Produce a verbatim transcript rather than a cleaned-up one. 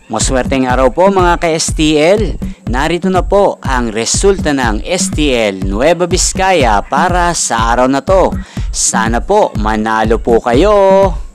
Maswerteng araw po mga ka-S T L. Narito na po ang resulta ng S T L Nueva Vizcaya para sa araw na to. Sana po manalo po kayo.